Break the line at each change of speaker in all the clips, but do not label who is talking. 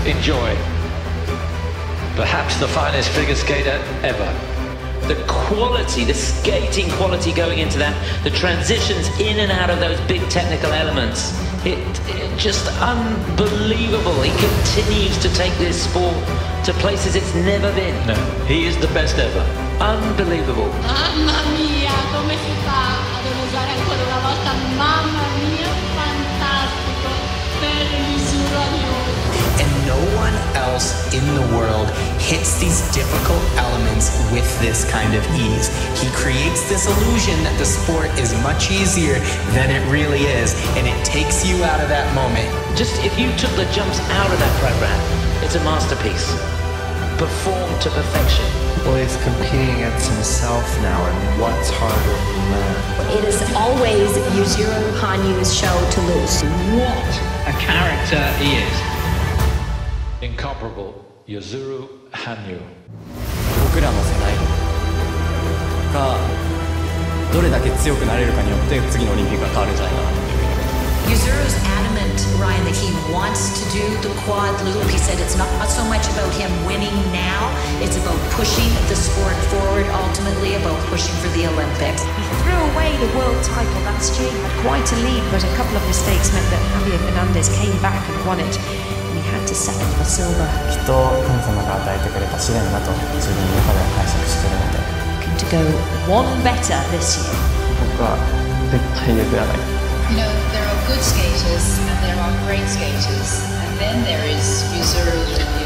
enjoy. Perhaps the finest figure skater ever.
The quality, the skating quality going into that, the transitions in and out of those big technical elements, it just unbelievable. He continues to take this sport to places it's never been.
No, he is the best ever.
Unbelievable.
Mamma mia, come si fa ad usare ancora una volta? Mamma mia, fantastico per Yuzuru Hanyu.
And no one else in the world hits these difficult elements with this kind of ease. He creates this illusion that the sport is much easier than it really is, and it takes you out of that moment.
Just if you took the jumps out of that program, it's a masterpiece. Performed to perfection.
Well, he's competing against himself now, and what's harder than that?
It is always Yuzuru Hanyu's show to lose.
What a character he is.
Incomparable Yuzuru Hanyu.
僕らの世代がどれだけ強くなれるかによって次のオリンピックが変わるんじゃないかなっていうふうに思います。
Yuzuru's adamant, Ryan, that he wants to do the quad loop. He said it's not so much about him winning now, it's about pushing the sport forward, ultimately about pushing for the Olympics.
He threw away the world title last year. He had quite a lead, but a couple of mistakes meant that Javier Fernandez came back and won it. And he had to settle for silver.
きっと神様が与えてくれた試練だと自分の中では解釈しているので。
Looking to go one better this year.
僕は絶対譲らない。
You know, there are good skaters and there are great skaters, and then there is Yuzuru Hanyu.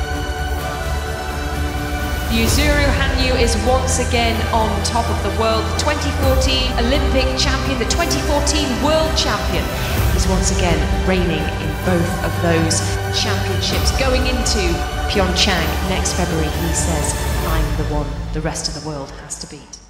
Yuzuru Hanyu is once again on top of the world. The 2014 Olympic champion, the 2014 world champion. He's once again reigning in both of those championships. Going into Pyeongchang next February, he says, I'm the one the rest of the world has to beat.